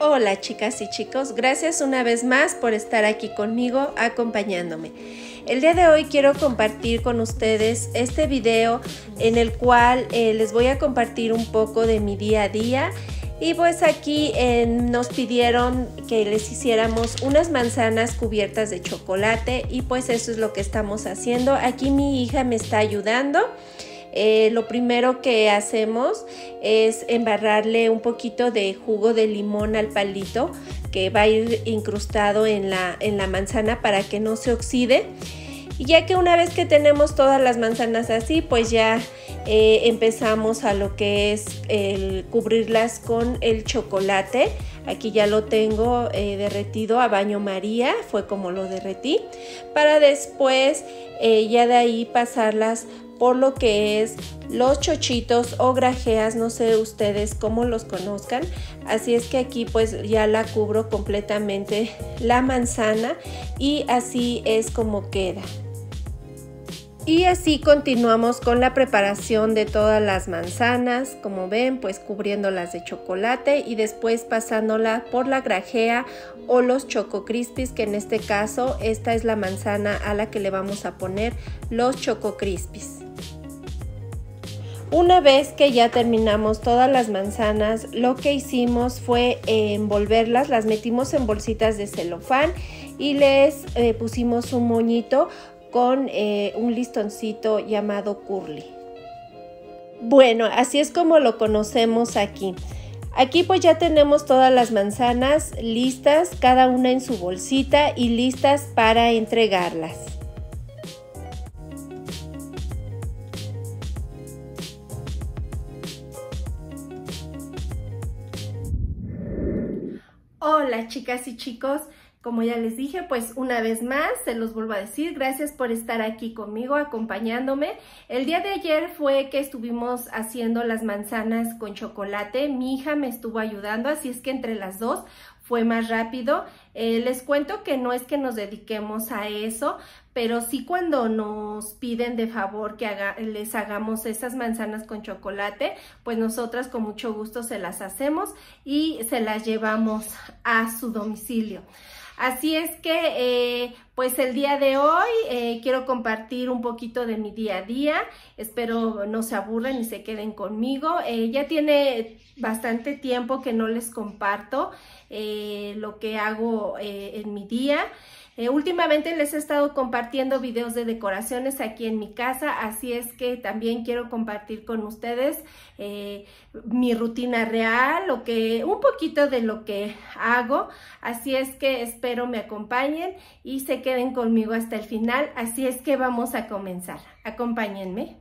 Hola chicas y chicos, gracias una vez más por estar aquí conmigo acompañándome. El día de hoy quiero compartir con ustedes este video en el cual les voy a compartir un poco de mi día a día. Y pues aquí nos pidieron que les hiciéramos unas manzanas cubiertas de chocolate y pues eso es lo que estamos haciendo. Aquí mi hija me está ayudando. Lo primero que hacemos es embarrarle un poquito de jugo de limón al palito que va a ir incrustado en la manzana para que no se oxide. Y ya que una vez que tenemos todas las manzanas así, pues ya empezamos a lo que es el cubrirlas con el chocolate. Aquí ya lo tengo derretido a baño María, fue como lo derretí, para después ya de ahí pasarlas por lo que es los chochitos o grajeas, no sé ustedes cómo los conozcan. Así es que aquí pues ya la cubro completamente la manzana y así es como queda. Y así continuamos con la preparación de todas las manzanas, como ven, pues cubriéndolas de chocolate y después pasándola por la grajea o los Choco Crispies, que en este caso esta es la manzana a la que le vamos a poner los Choco Crispies. Una vez que ya terminamos todas las manzanas, lo que hicimos fue envolverlas, las metimos en bolsitas de celofán y les pusimos un moñito con un listoncito llamado curly. Bueno, así es como lo conocemos aquí. Aquí pues ya tenemos todas las manzanas listas, cada una en su bolsita y listas para entregarlas. Hola chicas y chicos, como ya les dije, pues una vez más se los vuelvo a decir, gracias por estar aquí conmigo acompañándome. El día de ayer fue que estuvimos haciendo las manzanas con chocolate, mi hija me estuvo ayudando, así es que entre las dos fue más rápido. Les cuento que no es que nos dediquemos a eso, pero sí cuando nos piden de favor que les hagamos esas manzanas con chocolate, pues nosotras con mucho gusto se las hacemos y se las llevamos a su domicilio. Así es que pues el día de hoy quiero compartir un poquito de mi día a día, espero no se aburran y se queden conmigo. Ya tiene bastante tiempo que no les comparto lo que hago en mi día. Últimamente les he estado compartiendo videos de decoraciones aquí en mi casa, así es que también quiero compartir con ustedes mi rutina real, un poquito de lo que hago, así es que espero me acompañen y se queden conmigo hasta el final, así es que vamos a comenzar, acompáñenme.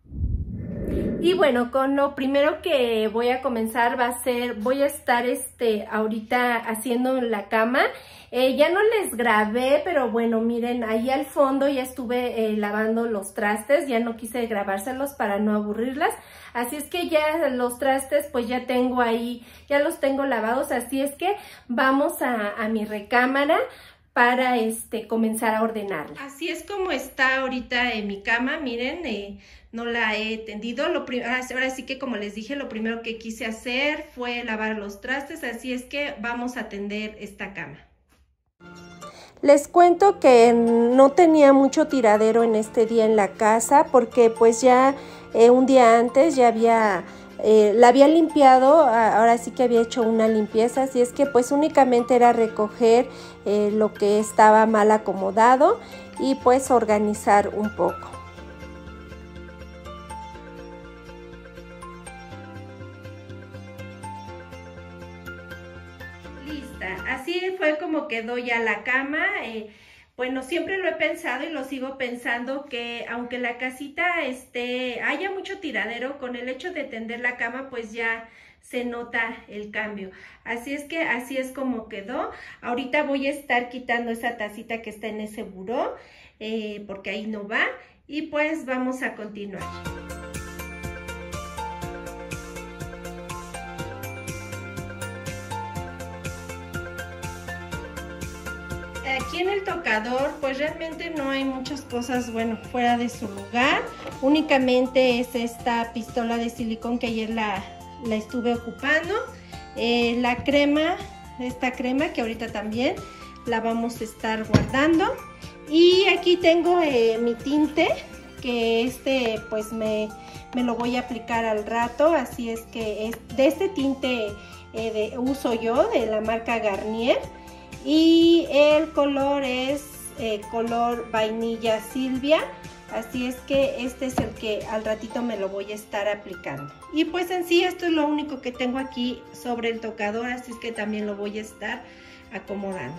Y bueno, con lo primero que voy a comenzar voy a estar ahorita haciendo la cama. Ya no les grabé, pero bueno, miren, ahí al fondo ya estuve lavando los trastes, ya no quise grabárselos para no aburrirlas. Así es que ya los trastes pues ya tengo ahí, ya los tengo lavados, así es que vamos a mi recámara para comenzar a ordenarla. Así es como está ahorita en mi cama, miren, no la he tendido. Ahora sí que como les dije, lo primero que quise hacer fue lavar los trastes, así es que vamos a tender esta cama. Les cuento que no tenía mucho tiradero en este día en la casa porque pues ya un día antes ya la había limpiado, ahora sí que había hecho una limpieza, así es que pues únicamente era recoger lo que estaba mal acomodado y pues organizar un poco. Lista, así fue como quedó ya la cama. Bueno, siempre lo he pensado y lo sigo pensando que aunque la casita haya mucho tiradero, con el hecho de tender la cama pues ya se nota el cambio. Así es que así es como quedó. Ahorita voy a estar quitando esa tacita que está en ese buró porque ahí no va y pues vamos a continuar. Aquí en el tocador pues realmente no hay muchas cosas, bueno, fuera de su lugar. Únicamente es esta pistola de silicón que ayer la estuve ocupando. La crema esta crema que ahorita también la vamos a estar guardando. Y aquí tengo mi tinte, que pues me lo voy a aplicar al rato, así es que de este tinte uso yo, de la marca Garnier, y el color es color vainilla Silvia, así es que este es el que al ratito me lo voy a estar aplicando. Y pues en sí esto es lo único que tengo aquí sobre el tocador, así es que también lo voy a estar acomodando.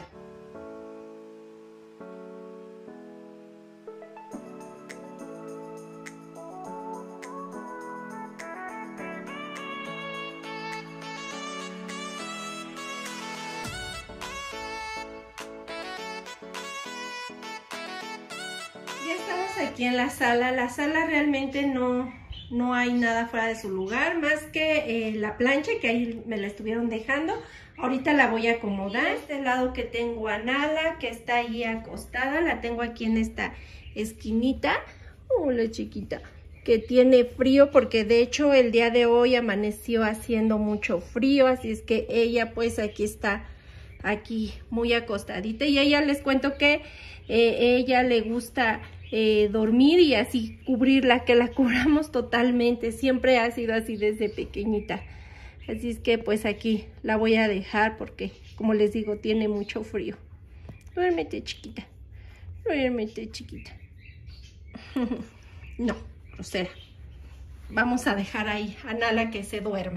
Ya estamos aquí en la sala. La sala realmente no hay nada fuera de su lugar, más que la plancha que ahí me la estuvieron dejando. Ahorita la voy a acomodar. Este lado que tengo a Nala, que está ahí acostada, la tengo aquí en esta esquinita. Hola chiquita, que tiene frío porque de hecho el día de hoy amaneció haciendo mucho frío, así es que ella pues aquí está, aquí muy acostadita. Y a ella les cuento que ella le gusta dormir y así cubrirla, que la cubramos totalmente, siempre ha sido así desde pequeñita. Así es que pues aquí la voy a dejar porque, como les digo, tiene mucho frío. Duérmete chiquita, duérmete chiquita. No, grosera. Vamos a dejar ahí a Nala que se duerma.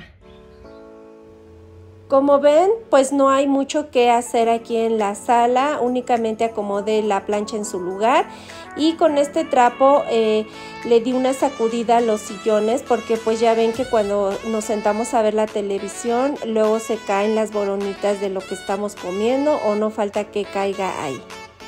Como ven, pues no hay mucho que hacer aquí en la sala, únicamente acomodé la plancha en su lugar y con este trapo le di una sacudida a los sillones porque pues ya ven que cuando nos sentamos a ver la televisión luego se caen las boronitas de lo que estamos comiendo o no falta que caiga ahí.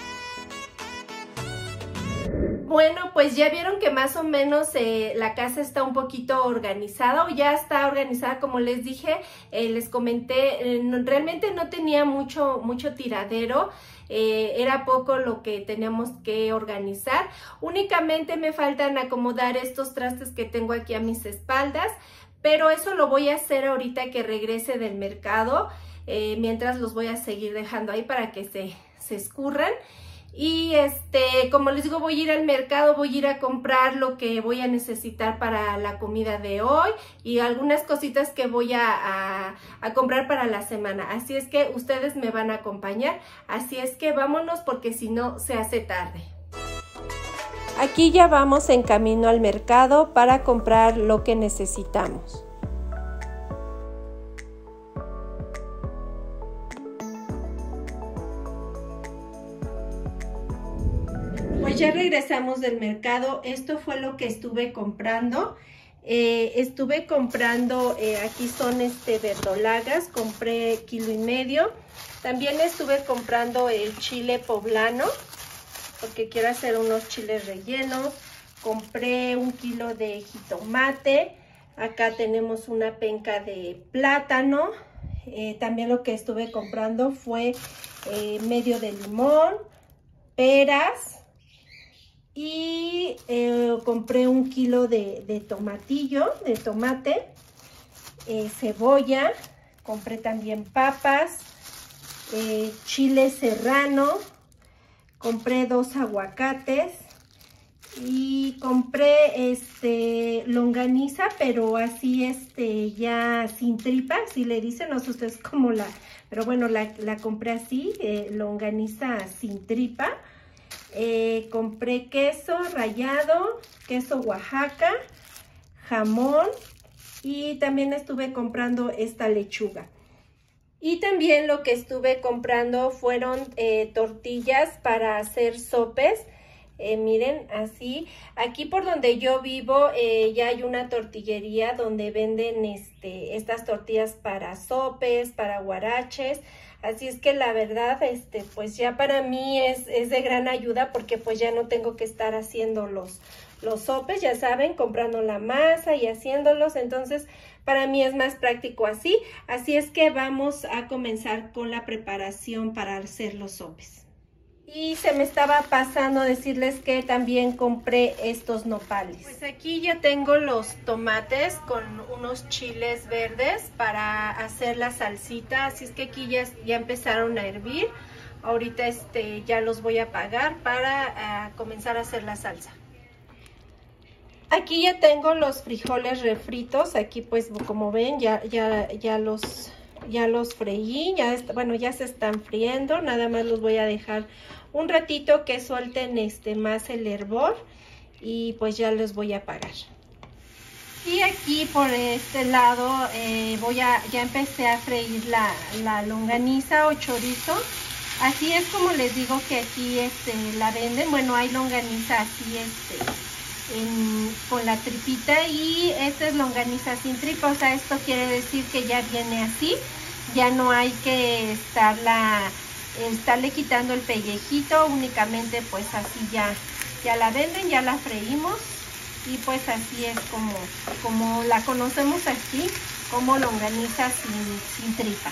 Bueno, pues ya vieron que más o menos la casa está un poquito organizada, o ya está organizada, como les dije, les comenté, realmente no tenía mucho tiradero, era poco lo que teníamos que organizar. Únicamente me faltan acomodar estos trastes que tengo aquí a mis espaldas, pero eso lo voy a hacer ahorita que regrese del mercado, mientras los voy a seguir dejando ahí para que se escurran. Y como les digo, voy a ir al mercado, voy a ir a comprar lo que voy a necesitar para la comida de hoy y algunas cositas que voy a comprar para la semana. Así es que ustedes me van a acompañar, así es que vámonos porque si no se hace tarde. Aquí ya vamos en camino al mercado para comprar lo que necesitamos. Pues ya regresamos del mercado. Esto fue lo que estuve comprando. Aquí son verdolagas, compré 1,5 kilos. También estuve comprando el chile poblano, porque quiero hacer unos chiles rellenos. Compré 1 kilo de jitomate. Acá tenemos una penca de plátano. También lo que estuve comprando fue medio de limón, peras. Y compré 1 kilo de tomate, cebolla, compré también papas, chile serrano, compré 2 aguacates y compré longaniza, pero así ya sin tripa, si le dicen, no sé ustedes cómo pero bueno, la compré así, longaniza sin tripa. Compré queso rallado, queso Oaxaca, jamón y también estuve comprando esta lechuga. Y también lo que estuve comprando fueron tortillas para hacer sopes. Miren, así. Aquí por donde yo vivo ya hay una tortillería donde venden estas tortillas para sopes, para huaraches. Así es que la verdad, pues ya para mí es de gran ayuda porque pues ya no tengo que estar haciendo los sopes, ya saben, comprando la masa y haciéndolos. Entonces, para mí es más práctico así. Así es que vamos a comenzar con la preparación para hacer los sopes. Y se me estaba pasando decirles que también compré estos nopales. Pues aquí ya tengo los tomates con unos chiles verdes para hacer la salsita. Así es que aquí ya empezaron a hervir. Ahorita ya los voy a apagar para comenzar a hacer la salsa. Aquí ya tengo los frijoles refritos. Aquí pues como ven ya los freí. Bueno, ya se están friendo. Nada más los voy a dejar un ratito que suelten más el hervor y pues ya los voy a apagar. Y aquí por este lado ya empecé a freír la longaniza o chorizo. Así es como les digo que aquí la venden. Bueno, hay longaniza así con la tripita, y esta es longaniza sin tripa. O sea, esto quiere decir que ya viene así. Ya no hay que estarle quitando el pellejito, únicamente pues así ya la venden, ya la freímos, y pues así es como la conocemos aquí, como longaniza sin tripa.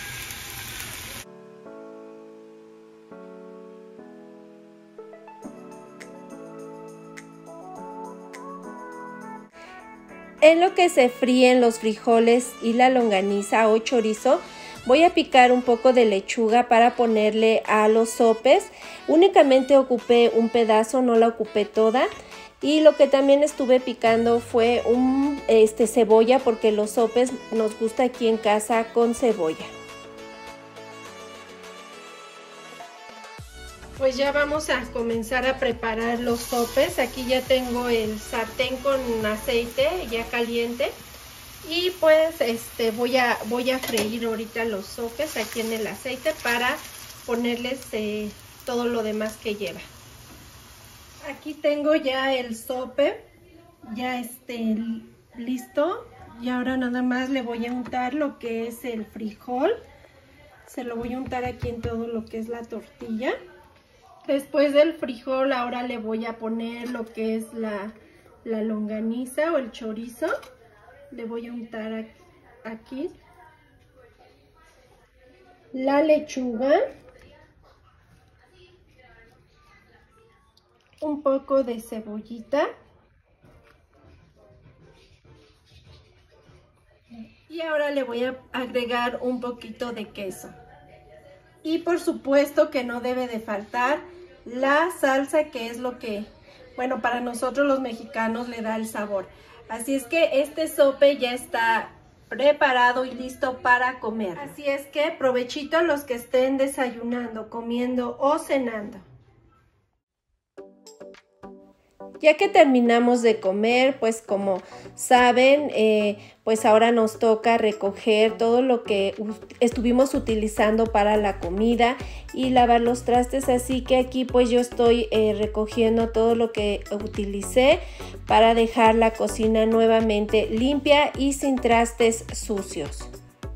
En lo que se fríen los frijoles y la longaniza o chorizo, voy a picar un poco de lechuga para ponerle a los sopes. Únicamente ocupé un pedazo, no la ocupé toda. Y lo que también estuve picando fue cebolla, porque los sopes nos gusta aquí en casa con cebolla. Pues ya vamos a comenzar a preparar los sopes. Aquí ya tengo el sartén con aceite ya caliente. Y pues voy a freír ahorita los sopes aquí en el aceite para ponerles todo lo demás que lleva. Aquí tengo ya el sope ya listo, y ahora nada más le voy a untar lo que es el frijol. Se lo voy a untar aquí en todo lo que es la tortilla. Después del frijol ahora le voy a poner lo que es la longaniza o el chorizo. Le voy a untar aquí la lechuga, un poco de cebollita y ahora le voy a agregar un poquito de queso. Y por supuesto que no debe de faltar la salsa, que es lo que, bueno, para nosotros los mexicanos le da el sabor. Así es que este sope ya está preparado y listo para comer. Así es que provechito a los que estén desayunando, comiendo o cenando. Ya que terminamos de comer, pues como saben, pues ahora nos toca recoger todo lo que estuvimos utilizando para la comida y lavar los trastes. Así que aquí pues yo estoy recogiendo todo lo que utilicé para dejar la cocina nuevamente limpia y sin trastes sucios.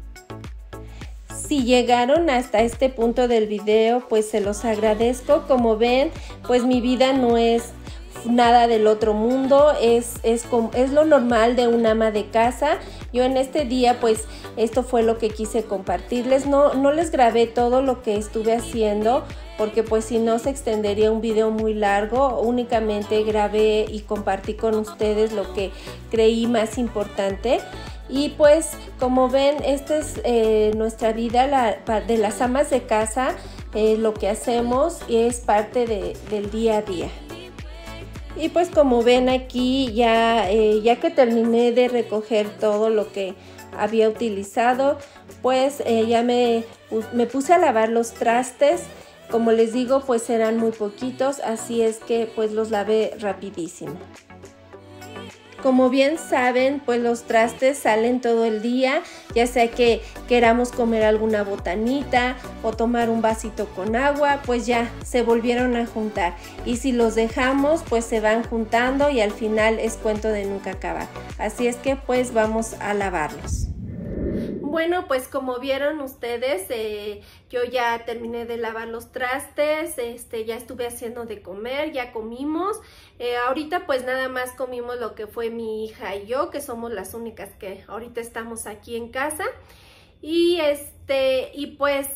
Si llegaron hasta este punto del video, pues se los agradezco. Como ven, pues mi vida no es nada del otro mundo, es lo normal de un ama de casa. Yo en este día pues esto fue lo que quise compartirles. No les grabé todo lo que estuve haciendo, porque pues si no se extendería un video muy largo. Únicamente grabé y compartí con ustedes lo que creí más importante. Y pues como ven, esta es nuestra vida de las amas de casa. Lo que hacemos es parte del día a día. Y pues como ven aquí ya que terminé de recoger todo lo que había utilizado, pues ya me puse a lavar los trastes. Como les digo, pues eran muy poquitos, así es que pues los lavé rapidísimo. Como bien saben, pues los trastes salen todo el día, ya sea que queramos comer alguna botanita o tomar un vasito con agua, pues ya se volvieron a juntar. Y si los dejamos, pues se van juntando y al final es cuento de nunca acabar. Así es que pues vamos a lavarlos. Bueno, pues como vieron ustedes, yo ya terminé de lavar los trastes, ya estuve haciendo de comer, ya comimos. Ahorita pues nada más comimos lo que fue mi hija y yo, que somos las únicas que ahorita estamos aquí en casa. Y pues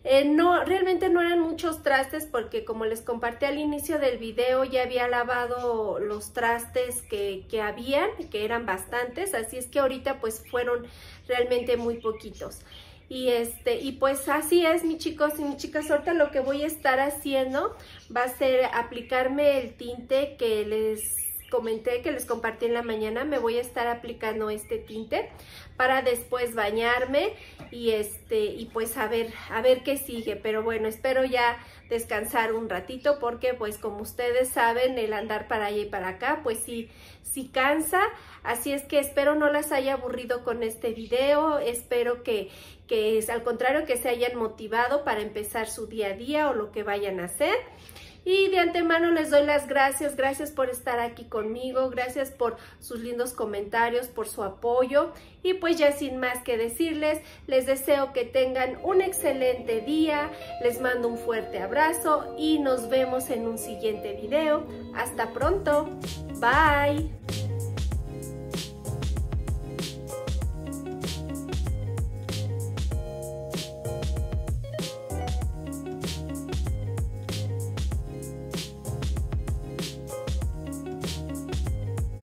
No, realmente no eran muchos trastes porque como les compartí al inicio del video, ya había lavado los trastes que habían, que eran bastantes, así es que ahorita pues fueron realmente muy poquitos. Y pues así es, mis chicos y mis chicas. Ahorita lo que voy a estar haciendo va a ser aplicarme el tinte que les comenté, que les compartí en la mañana. Me voy a estar aplicando este tinte para después bañarme y pues a ver qué sigue. Pero bueno, espero ya descansar un ratito porque pues como ustedes saben, el andar para allá y para acá pues sí cansa. Así es que espero no las haya aburrido con este video. Espero que al contrario, que se hayan motivado para empezar su día a día o lo que vayan a hacer. Y de antemano les doy las gracias por estar aquí conmigo, gracias por sus lindos comentarios, por su apoyo. Y pues ya sin más que decirles, les deseo que tengan un excelente día, les mando un fuerte abrazo y nos vemos en un siguiente video. Hasta pronto, bye.